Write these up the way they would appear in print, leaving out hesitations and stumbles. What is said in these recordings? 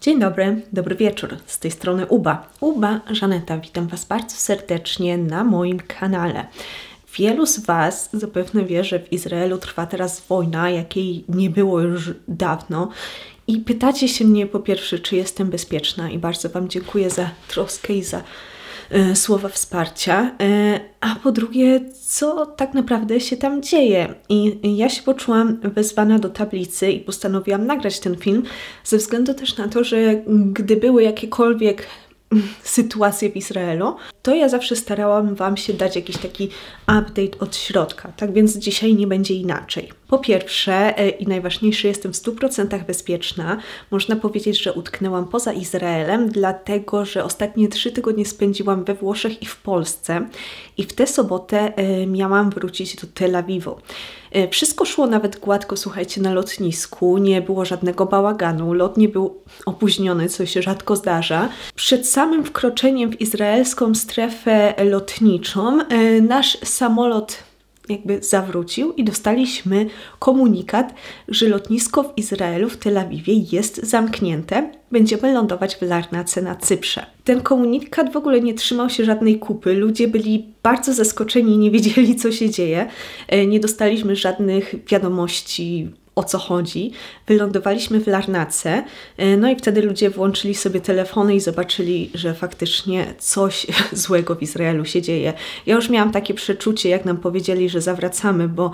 Dzień dobry, dobry wieczór. Z tej strony Uba Żaneta. Witam Was bardzo serdecznie na moim kanale. Wielu z Was zapewne wie, że w Izraelu trwa teraz wojna, jakiej nie było już dawno. I pytacie się mnie po pierwsze, czy jestem bezpieczna, i bardzo Wam dziękuję za troskę i za słowa wsparcia, a po drugie, co tak naprawdę się tam dzieje. I ja się poczułam wezwana do tablicy i postanowiłam nagrać ten film, ze względu też na to, że gdy były jakiekolwiek sytuacje w Izraelu, to ja zawsze starałam Wam się dać jakiś taki update od środka. Tak więc dzisiaj nie będzie inaczej. Po pierwsze i najważniejsze, jestem w 100% bezpieczna. Można powiedzieć, że utknęłam poza Izraelem, dlatego że ostatnie 3 tygodnie spędziłam we Włoszech i w Polsce i w tę sobotę miałam wrócić do Tel Awiwu. Wszystko szło nawet gładko, słuchajcie, na lotnisku, nie było żadnego bałaganu, lot nie był opóźniony, co się rzadko zdarza. Przed samym wkroczeniem w izraelską strefę lotniczą nasz samolot jakby zawrócił i dostaliśmy komunikat, że lotnisko w Izraelu, w Tel Awiwie jest zamknięte. Będziemy lądować w Larnace na Cyprze. Ten komunikat w ogóle nie trzymał się żadnej kupy. Ludzie byli bardzo zaskoczeni i nie wiedzieli, co się dzieje. Nie dostaliśmy żadnych wiadomości, o co chodzi. Wylądowaliśmy w Larnace, no i wtedy ludzie włączyli sobie telefony i zobaczyli, że faktycznie coś złego w Izraelu się dzieje. Ja już miałam takie przeczucie, jak nam powiedzieli, że zawracamy, bo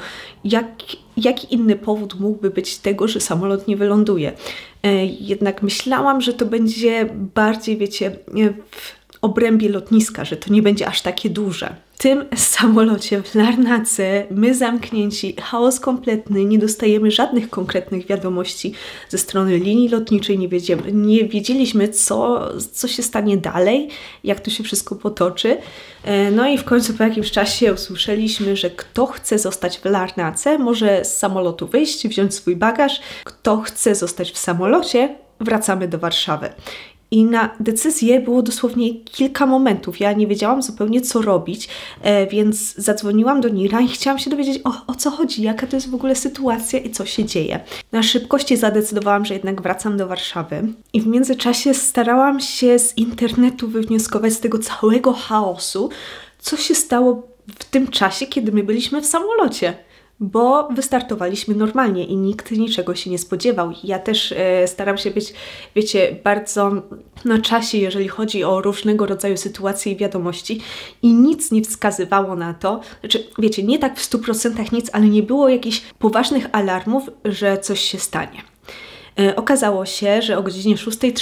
jaki inny powód mógłby być tego, że samolot nie wyląduje? Jednak myślałam, że to będzie bardziej, wiecie, w obrębie lotniska, że to nie będzie aż takie duże. W tym samolocie w Larnace my zamknięci, chaos kompletny, nie dostajemy żadnych konkretnych wiadomości ze strony linii lotniczej, nie wiedzieliśmy, co się stanie dalej, jak to się wszystko potoczy. No i w końcu po jakimś czasie usłyszeliśmy, że kto chce zostać w Larnace, może z samolotu wyjść, wziąć swój bagaż. Kto chce zostać w samolocie, wracamy do Warszawy. I na decyzję było dosłownie kilka momentów. Ja nie wiedziałam zupełnie, co robić, więc zadzwoniłam do Nira i chciałam się dowiedzieć, o co chodzi, jaka to jest w ogóle sytuacja i co się dzieje. Na szybkości zadecydowałam, że jednak wracam do Warszawy i w międzyczasie starałam się z internetu wywnioskować z tego całego chaosu, co się stało w tym czasie, kiedy my byliśmy w samolocie. Bo wystartowaliśmy normalnie i nikt niczego się nie spodziewał. Ja też staram się być, wiecie, bardzo na czasie, jeżeli chodzi o różnego rodzaju sytuacje i wiadomości, i nic nie wskazywało na to, znaczy, wiecie, nie tak w 100% nic, ale nie było jakichś poważnych alarmów, że coś się stanie. Okazało się, że o godzinie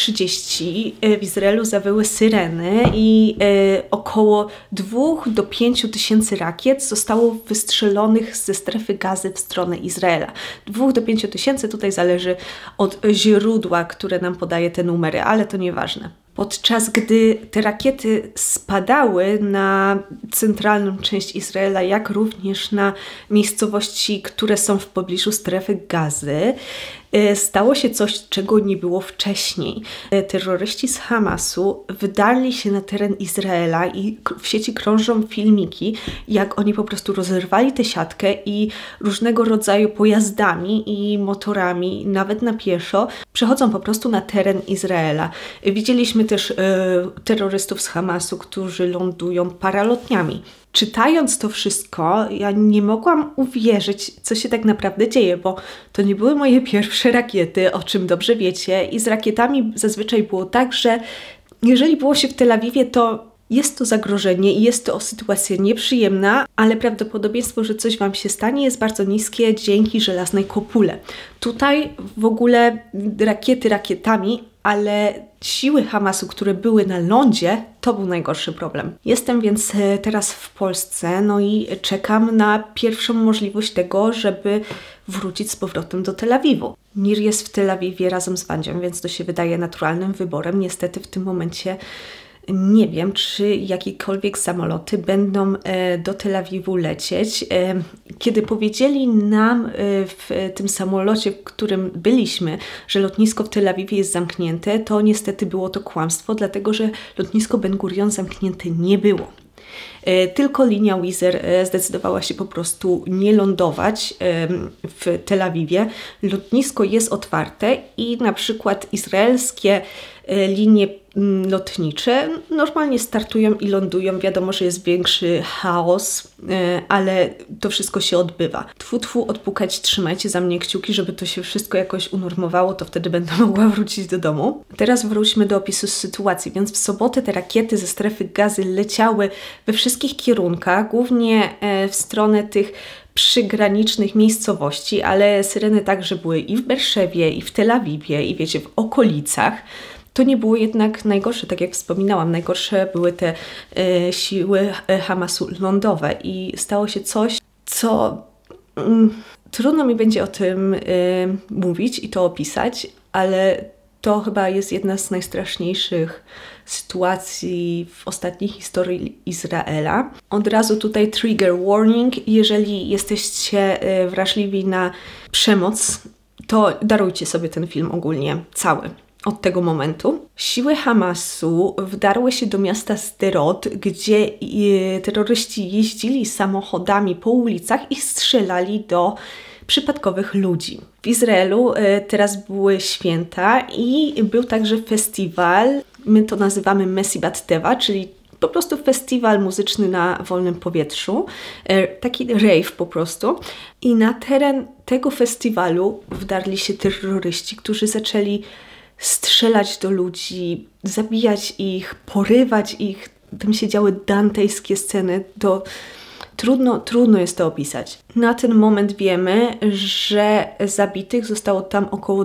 6:30 w Izraelu zawyły syreny i około 2 do 5 tysięcy rakiet zostało wystrzelonych ze strefy Gazy w stronę Izraela. 2 do 5 tysięcy, tutaj zależy od źródła, które nam podaje te numery, ale to nieważne. Podczas gdy te rakiety spadały na centralną część Izraela, jak również na miejscowości, które są w pobliżu strefy Gazy, stało się coś, czego nie było wcześniej. Terroryści z Hamasu wydarli się na teren Izraela i w sieci krążą filmiki, jak oni po prostu rozerwali tę siatkę i różnego rodzaju pojazdami i motorami, nawet na pieszo, przechodzą po prostu na teren Izraela. Widzieliśmy też terrorystów z Hamasu, którzy lądują paralotniami. Czytając to wszystko, ja nie mogłam uwierzyć, co się tak naprawdę dzieje, bo to nie były moje pierwsze rakiety, o czym dobrze wiecie, i z rakietami zazwyczaj było tak, że jeżeli było się w Tel Awiwie, to jest to zagrożenie i jest to sytuacja nieprzyjemna, ale prawdopodobieństwo, że coś Wam się stanie, jest bardzo niskie dzięki żelaznej kopule. Tutaj w ogóle rakiety rakietami, ale siły Hamasu, które były na lądzie, to był najgorszy problem. Jestem więc teraz w Polsce, no i czekam na pierwszą możliwość tego, żeby wrócić z powrotem do Tel Awiwu. Nir jest w Tel Awiwie razem z Wandzią, więc to się wydaje naturalnym wyborem. Niestety w tym momencie nie wiem, czy jakiekolwiek samoloty będą do Tel Awiwu lecieć. Kiedy powiedzieli nam w tym samolocie, w którym byliśmy, że lotnisko w Tel Awiwie jest zamknięte, to niestety było to kłamstwo, dlatego że lotnisko Ben Gurion zamknięte nie było. Tylko linia Wizz Air zdecydowała się po prostu nie lądować w Tel Awiwie. Lotnisko jest otwarte i na przykład izraelskie linie lotnicze normalnie startują i lądują. Wiadomo, że jest większy chaos, ale to wszystko się odbywa. Tfu, tfu, odpukać, trzymajcie za mnie kciuki, żeby to się wszystko jakoś unormowało, to wtedy będę mogła wrócić do domu. Teraz wróćmy do opisu sytuacji. Więc w sobotę te rakiety ze strefy Gazy leciały we wszystkich kierunkach, głównie w stronę tych przygranicznych miejscowości, ale syreny także były i w Berszewie, i w Tel Awiwie, i wiecie, w okolicach. To nie było jednak najgorsze, tak jak wspominałam, najgorsze były te siły Hamasu lądowe i stało się coś, co trudno mi będzie o tym mówić i to opisać, ale to chyba jest jedna z najstraszniejszych sytuacji w ostatniej historii Izraela. Od razu tutaj trigger warning, jeżeli jesteście wrażliwi na przemoc, to darujcie sobie ten film ogólnie, cały. Od tego momentu siły Hamasu wdarły się do miasta Sderot, gdzie terroryści jeździli samochodami po ulicach i strzelali do przypadkowych ludzi. W Izraelu teraz były święta i był także festiwal, my to nazywamy Mesibat Teva, czyli po prostu festiwal muzyczny na wolnym powietrzu, taki rave po prostu. I na teren tego festiwalu wdarli się terroryści, którzy zaczęli strzelać do ludzi, zabijać ich, porywać ich. Tam się działy dantejskie sceny. Trudno jest to opisać. Na ten moment wiemy, że zabitych zostało tam około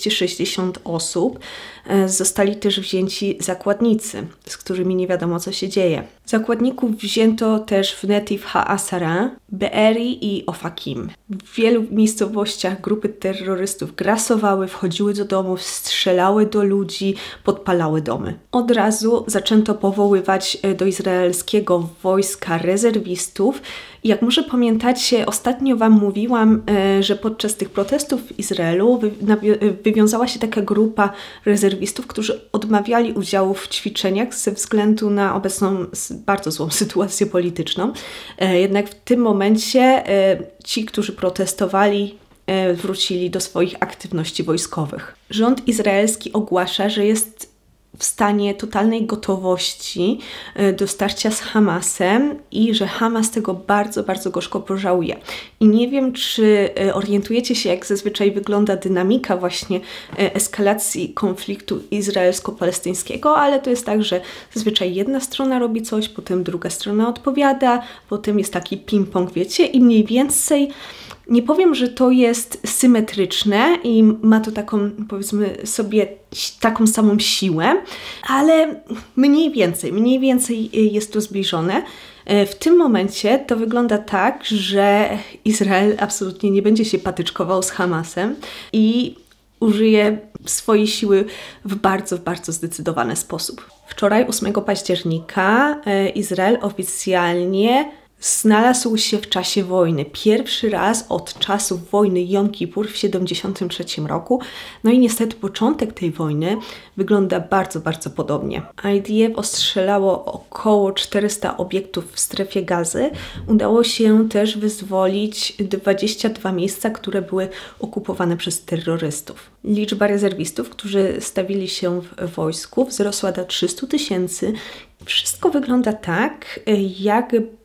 260 osób. Zostali też wzięci zakładnicy, z którymi nie wiadomo, co się dzieje. Zakładników wzięto też w Netiv HaAsara, Be'eri i Ofakim. W wielu miejscowościach grupy terrorystów grasowały, wchodziły do domów, strzelały do ludzi, podpalały domy. Od razu zaczęto powoływać do izraelskiego wojska rezerwistów. Jak może pamiętacie, ostatnio Wam mówiłam, że podczas tych protestów w Izraelu wywiązała się taka grupa rezerwistów, którzy odmawiali udziału w ćwiczeniach ze względu na obecną bardzo złą sytuację polityczną. Jednak w tym momencie ci, którzy protestowali, wrócili do swoich aktywności wojskowych. Rząd izraelski ogłasza, że jest w stanie totalnej gotowości do starcia z Hamasem i że Hamas tego bardzo, bardzo gorzko pożałuje. I nie wiem, czy orientujecie się, jak zazwyczaj wygląda dynamika właśnie eskalacji konfliktu izraelsko-palestyńskiego, ale to jest tak, że zazwyczaj jedna strona robi coś, potem druga strona odpowiada, potem jest taki ping-pong, wiecie, i mniej więcej nie powiem, że to jest symetryczne i ma to taką, powiedzmy sobie, taką samą siłę, ale mniej więcej jest to zbliżone. W tym momencie to wygląda tak, że Izrael absolutnie nie będzie się patyczkował z Hamasem i użyje swojej siły w bardzo, bardzo zdecydowany sposób. Wczoraj, 8 października, Izrael oficjalnie znalazł się w czasie wojny. Pierwszy raz od czasów wojny Jom Kippur w 1973 roku. No i niestety początek tej wojny wygląda bardzo, bardzo podobnie. IDF ostrzelało około 400 obiektów w strefie Gazy. Udało się też wyzwolić 22 miejsca, które były okupowane przez terrorystów. Liczba rezerwistów, którzy stawili się w wojsku, wzrosła do 300 000. Wszystko wygląda tak, jakby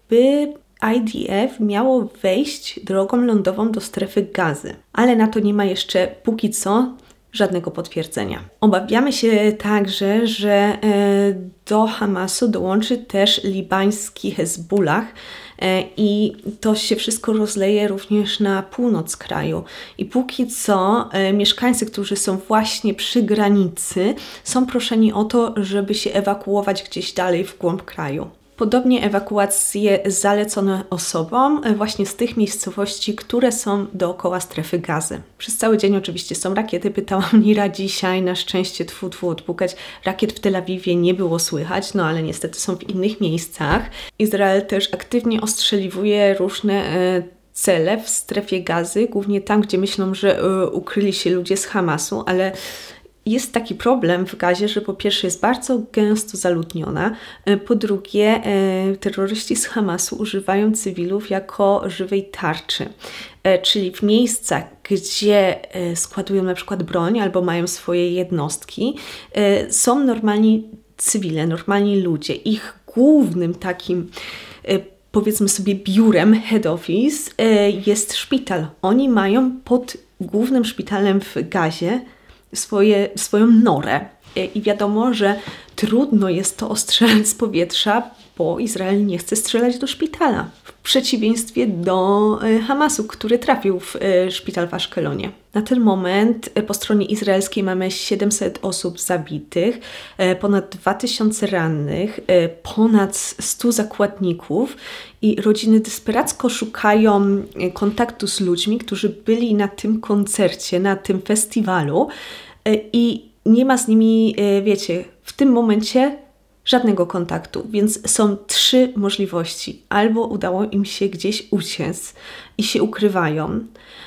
IDF miało wejść drogą lądową do strefy Gazy, ale na to nie ma jeszcze póki co żadnego potwierdzenia. Obawiamy się także, że do Hamasu dołączy też libański Hezbollah i to się wszystko rozleje również na północ kraju. I póki co mieszkańcy, którzy są właśnie przy granicy, są proszeni o to, żeby się ewakuować gdzieś dalej w głąb kraju. Podobnie ewakuacje zalecone osobom właśnie z tych miejscowości, które są dookoła strefy Gazy. Przez cały dzień oczywiście są rakiety, pytała Nira dzisiaj, na szczęście tfu odpukać. Rakiet w Tel Awiwie nie było słychać, no ale niestety są w innych miejscach. Izrael też aktywnie ostrzeliwuje różne cele w strefie Gazy, głównie tam, gdzie myślą, że ukryli się ludzie z Hamasu, ale jest taki problem w Gazie, że po pierwsze jest bardzo gęsto zaludniona, po drugie terroryści z Hamasu używają cywilów jako żywej tarczy. Czyli w miejscach, gdzie składują na przykład broń albo mają swoje jednostki, są normalni cywile, normalni ludzie. Ich głównym takim, powiedzmy sobie, biurem, head office jest szpital. Oni mają pod głównym szpitalem w Gazie swoją norę. I wiadomo, że trudno jest to ostrzelać z powietrza, bo Izrael nie chce strzelać do szpitala. W przeciwieństwie do Hamasu, który trafił w szpital w Aszkelonie. Na ten moment po stronie izraelskiej mamy 700 osób zabitych, ponad 2000 rannych, ponad 100 zakładników i rodziny desperacko szukają kontaktu z ludźmi, którzy byli na tym koncercie, na tym festiwalu i nie ma z nimi, wiecie, w tym momencie żadnego kontaktu, więc są 3 możliwości. Albo udało im się gdzieś uciec i się ukrywają,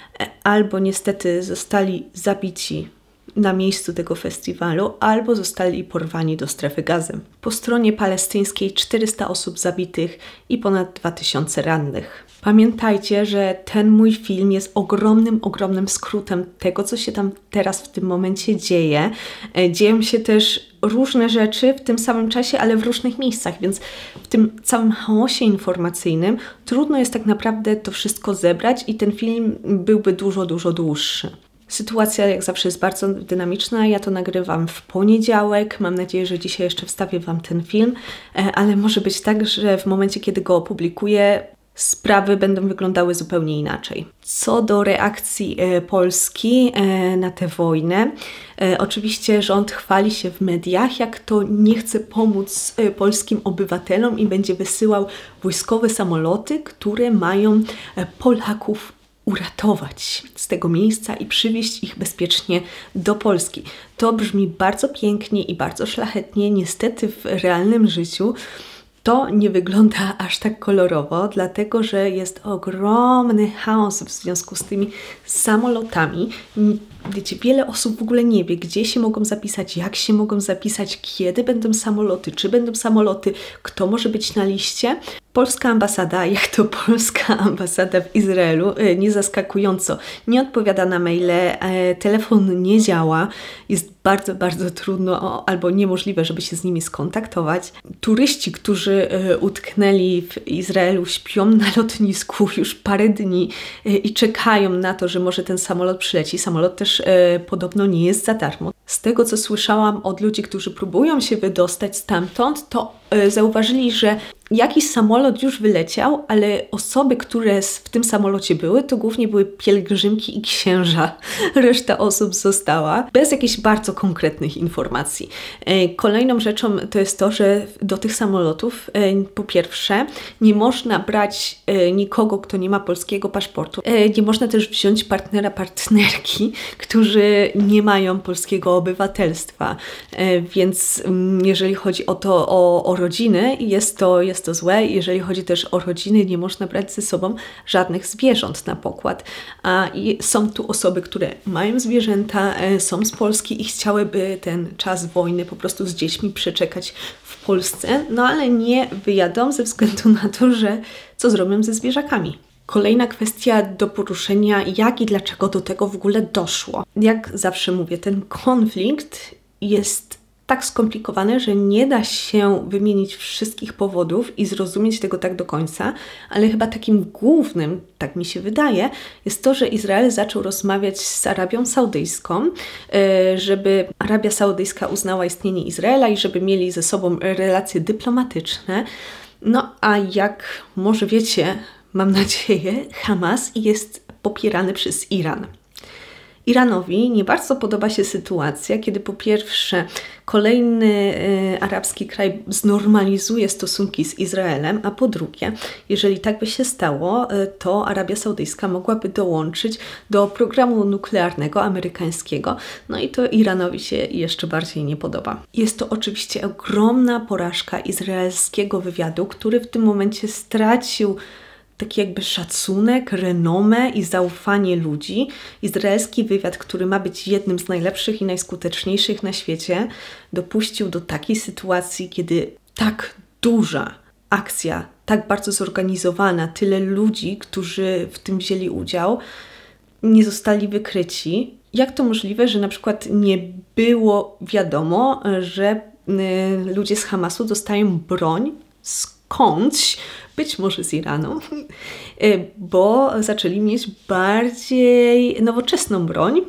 albo niestety zostali zabici na miejscu tego festiwalu, albo zostali porwani do strefy Gazy. Po stronie palestyńskiej 400 osób zabitych i ponad 2000 rannych. Pamiętajcie, że ten mój film jest ogromnym skrótem tego, co się tam teraz w tym momencie dzieje. Dzieją się też różne rzeczy w tym samym czasie, ale w różnych miejscach, więc w tym całym chaosie informacyjnym trudno jest tak naprawdę to wszystko zebrać i ten film byłby dużo dłuższy. Sytuacja jak zawsze jest bardzo dynamiczna. Ja to nagrywam w poniedziałek. Mam nadzieję, że dzisiaj jeszcze wstawię Wam ten film, ale może być tak, że w momencie, kiedy go opublikuję, sprawy będą wyglądały zupełnie inaczej. Co do reakcji Polski na tę wojnę, oczywiście rząd chwali się w mediach, jak to nie chce pomóc polskim obywatelom i będzie wysyłał wojskowe samoloty, które mają Polaków uratować z tego miejsca i przywieźć ich bezpiecznie do Polski. To brzmi bardzo pięknie i bardzo szlachetnie. Niestety w realnym życiu to nie wygląda aż tak kolorowo, dlatego że jest ogromny chaos w związku z tymi samolotami. Wiecie, wiele osób w ogóle nie wie, gdzie się mogą zapisać, jak się mogą zapisać, kiedy będą samoloty, czy będą samoloty, kto może być na liście. Polska ambasada, jak to polska ambasada w Izraelu, niezaskakująco nie odpowiada na maile, telefon nie działa, jest bardzo trudno albo niemożliwe, żeby się z nimi skontaktować. Turyści, którzy utknęli w Izraelu, śpią na lotnisku już parę dni i czekają na to, że może ten samolot przyleci. Samolot też podobno nie jest za darmo. Z tego, co słyszałam od ludzi, którzy próbują się wydostać stamtąd, to zauważyli, że jakiś samolot już wyleciał, ale osoby, które w tym samolocie były, to głównie były pielgrzymki i księża. Reszta osób została bez jakichś bardzo konkretnych informacji. Kolejną rzeczą to jest to, że do tych samolotów po pierwsze nie można brać nikogo, kto nie ma polskiego paszportu. Nie można też wziąć partnerki, którzy nie mają polskiego obywatelstwa. Więc jeżeli chodzi o rodziny, jest to złe. Jeżeli chodzi też o rodziny, nie można brać ze sobą żadnych zwierząt na pokład. I są tu osoby, które mają zwierzęta, są z Polski i chciałyby ten czas wojny po prostu z dziećmi przeczekać w Polsce, no ale nie wyjadą ze względu na to, że co zrobią ze zwierzakami. Kolejna kwestia do poruszenia, jak i dlaczego do tego w ogóle doszło. Jak zawsze mówię, ten konflikt jest tak skomplikowany, że nie da się wymienić wszystkich powodów i zrozumieć tego tak do końca, ale chyba takim głównym, tak mi się wydaje, jest to, że Izrael zaczął rozmawiać z Arabią Saudyjską, żeby Arabia Saudyjska uznała istnienie Izraela i żeby mieli ze sobą relacje dyplomatyczne. No a jak może wiecie, mam nadzieję, Hamas jest popierany przez Iran. Iranowi nie bardzo podoba się sytuacja, kiedy po pierwsze kolejny arabski kraj znormalizuje stosunki z Izraelem, a po drugie, jeżeli tak by się stało, to Arabia Saudyjska mogłaby dołączyć do programu nuklearnego amerykańskiego, no i to Iranowi się jeszcze bardziej nie podoba. Jest to oczywiście ogromna porażka izraelskiego wywiadu, który w tym momencie stracił taki jakby szacunek, renomę i zaufanie ludzi. Izraelski wywiad, który ma być jednym z najlepszych i najskuteczniejszych na świecie, dopuścił do takiej sytuacji, kiedy tak duża akcja, tak bardzo zorganizowana, tyle ludzi, którzy w tym wzięli udział, nie zostali wykryci. Jak to możliwe, że na przykład nie było wiadomo, że ludzie z Hamasu dostają broń skądś, być może z Iranu, bo zaczęli mieć bardziej nowoczesną broń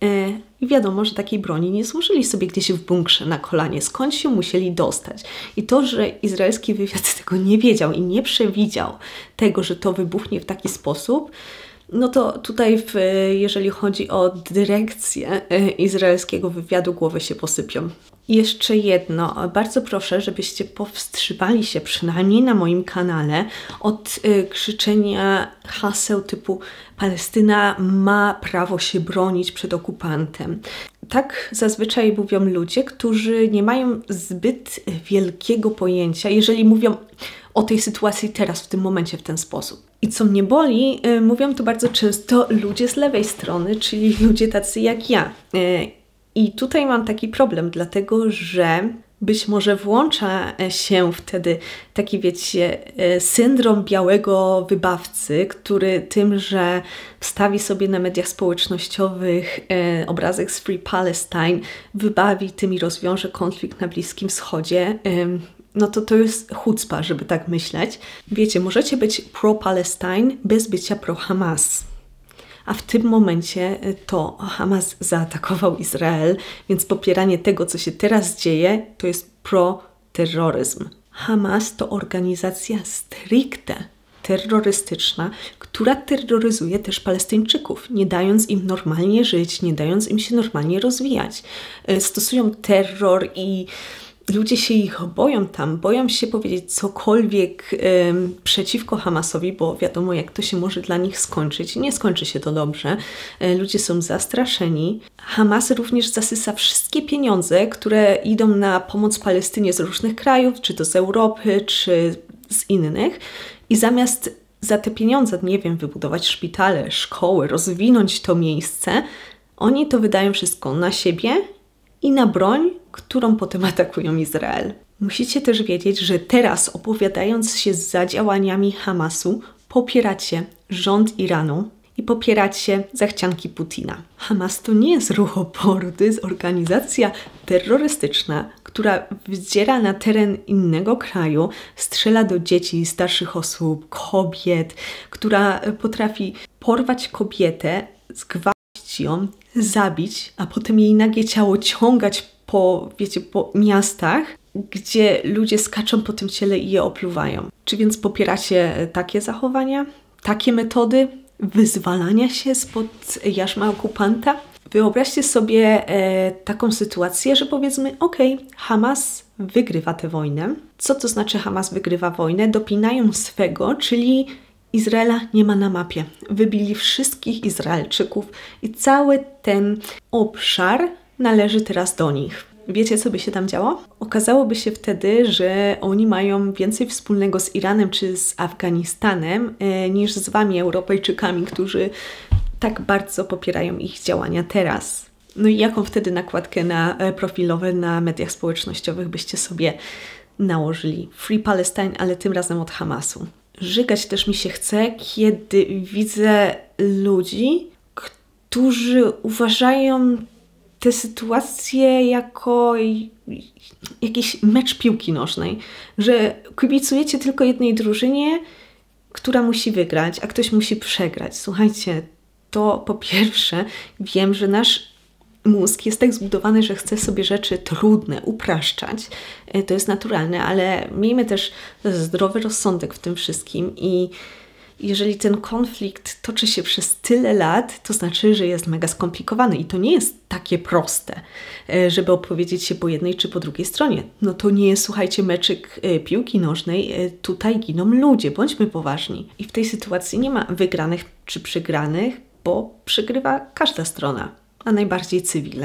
i wiadomo, że takiej broni nie złożyli sobie gdzieś w bunkrze na kolanie, skąd się musieli dostać. I to, że izraelski wywiad tego nie wiedział i nie przewidział tego, że to wybuchnie w taki sposób, no to tutaj, jeżeli chodzi o dyrekcję izraelskiego wywiadu, głowy się posypią. I jeszcze jedno, bardzo proszę, żebyście powstrzymali się przynajmniej na moim kanale od krzyczenia haseł typu Palestyna ma prawo się bronić przed okupantem. Tak zazwyczaj mówią ludzie, którzy nie mają zbyt wielkiego pojęcia, jeżeli mówią o tej sytuacji teraz, w tym momencie, w ten sposób. I co mnie boli, mówią to bardzo często ludzie z lewej strony, czyli ludzie tacy jak ja. I tutaj mam taki problem, dlatego że być może włącza się wtedy taki, wiecie, syndrom białego wybawcy, który tym, że wstawi sobie na mediach społecznościowych obrazek z Free Palestine, wybawi tym i rozwiąże konflikt na Bliskim Wschodzie. No to jest chucpa, żeby tak myśleć. Wiecie, możecie być pro-Palestine bez bycia pro-Hamas. A w tym momencie to Hamas zaatakował Izrael, więc popieranie tego, co się teraz dzieje, to jest pro-terroryzm. Hamas to organizacja stricte terrorystyczna, która terroryzuje też Palestyńczyków, nie dając im normalnie żyć, nie dając im się normalnie rozwijać. Stosują terror i ludzie się ich boją się powiedzieć cokolwiek przeciwko Hamasowi, bo wiadomo, jak to się może dla nich skończyć. Nie skończy się to dobrze. Ludzie są zastraszeni. Hamas również zasysa wszystkie pieniądze, które idą na pomoc Palestynie z różnych krajów, czy to z Europy, czy z innych. I zamiast za te pieniądze, nie wiem, wybudować szpitale, szkoły, rozwinąć to miejsce, oni to wydają wszystko na siebie i na broń, którą potem atakują Izrael. Musicie też wiedzieć, że teraz, opowiadając się za działaniami Hamasu, popieracie rząd Iranu i popieracie zachcianki Putina. Hamas to nie jest ruch oporu, to jest organizacja terrorystyczna, która wdziera na teren innego kraju, strzela do dzieci, starszych osób, kobiet, która potrafi porwać kobietę, zgwałcić ją, zabić, a potem jej nagie ciało ciągać po miastach, gdzie ludzie skaczą po tym ciele i je opluwają. Czy więc popieracie takie zachowania, takie metody wyzwalania się spod jarzma okupanta? Wyobraźcie sobie taką sytuację, że powiedzmy, Hamas wygrywa tę wojnę. Co to znaczy Hamas wygrywa wojnę? Dopinają swego, czyli Izraela nie ma na mapie. Wybili wszystkich Izraelczyków i cały ten obszar należy teraz do nich. Wiecie, co by się tam działo? Okazałoby się wtedy, że oni mają więcej wspólnego z Iranem czy z Afganistanem niż z wami, Europejczykami, którzy tak bardzo popierają ich działania teraz. No i jaką wtedy nakładkę na profilowe na mediach społecznościowych byście sobie nałożyli? Free Palestine, ale tym razem od Hamasu. Żygać też mi się chce, kiedy widzę ludzi, którzy uważają tę sytuację jako jakiś mecz piłki nożnej, że kibicujecie tylko jednej drużynie, która musi wygrać, a ktoś musi przegrać. Słuchajcie, to po pierwsze wiem, że nasz mózg jest tak zbudowany, że chce sobie rzeczy trudne upraszczać. To jest naturalne, ale miejmy też zdrowy rozsądek w tym wszystkim i jeżeli ten konflikt toczy się przez tyle lat, to znaczy, że jest mega skomplikowany i to nie jest takie proste, żeby opowiedzieć się po jednej czy po drugiej stronie. No to nie jest, słuchajcie, meczyk piłki nożnej, tutaj giną ludzie, bądźmy poważni. I w tej sytuacji nie ma wygranych czy przegranych, bo przegrywa każda strona, a najbardziej cywile.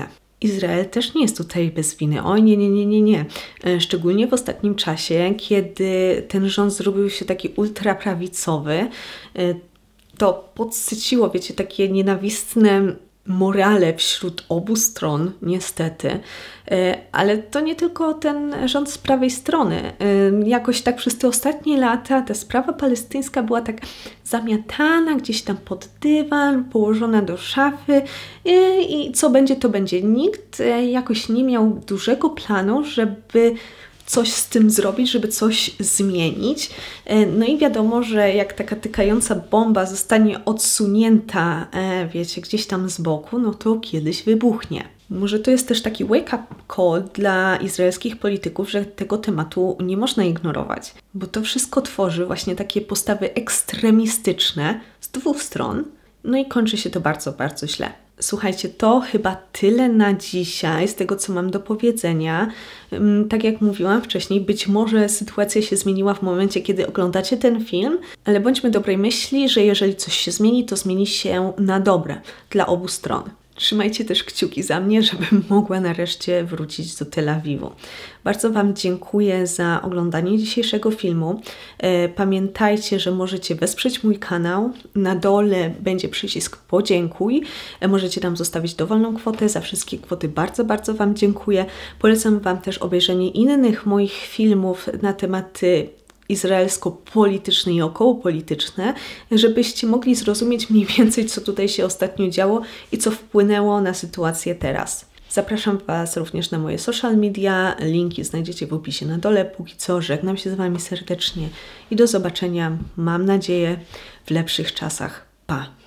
Izrael też nie jest tutaj bez winy. Oj, nie. Szczególnie w ostatnim czasie, kiedy ten rząd zrobił się taki ultraprawicowy, to podsyciło, wiecie, takie nienawistne morale wśród obu stron, niestety. Ale to nie tylko ten rząd z prawej strony. Jakoś tak przez te ostatnie lata ta sprawa palestyńska była tak zamiatana gdzieś tam pod dywan, położona do szafy i co będzie, to będzie. Nikt jakoś nie miał dużego planu, żeby coś z tym zrobić, żeby coś zmienić. No i wiadomo, że jak taka tykająca bomba zostanie odsunięta, wiecie, gdzieś tam z boku, no to kiedyś wybuchnie. Może to jest też taki wake-up call dla izraelskich polityków, że tego tematu nie można ignorować, bo to wszystko tworzy właśnie takie postawy ekstremistyczne z dwóch stron, no i kończy się to bardzo, bardzo źle. Słuchajcie, to chyba tyle na dzisiaj z tego, co mam do powiedzenia. Tak jak mówiłam wcześniej, być może sytuacja się zmieniła w momencie, kiedy oglądacie ten film, ale bądźmy dobrej myśli, że jeżeli coś się zmieni, to zmieni się na dobre dla obu stron. Trzymajcie też kciuki za mnie, żebym mogła nareszcie wrócić do Tel Awiwu. Bardzo Wam dziękuję za oglądanie dzisiejszego filmu. Pamiętajcie, że możecie wesprzeć mój kanał. Na dole będzie przycisk podziękuj. Możecie tam zostawić dowolną kwotę. Za wszystkie kwoty bardzo, bardzo Wam dziękuję. Polecam Wam też obejrzenie innych moich filmów na tematy izraelsko-polityczne i okołopolityczne, żebyście mogli zrozumieć mniej więcej, co tutaj się ostatnio działo i co wpłynęło na sytuację teraz. Zapraszam Was również na moje social media, linki znajdziecie w opisie na dole. Póki co żegnam się z Wami serdecznie i do zobaczenia, mam nadzieję, w lepszych czasach. Pa!